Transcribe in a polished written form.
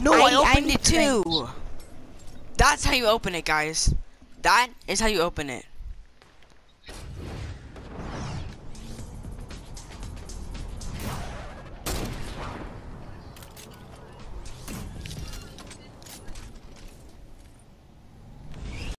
No, I opened it too. That's how you open it, guys. That is how you open it.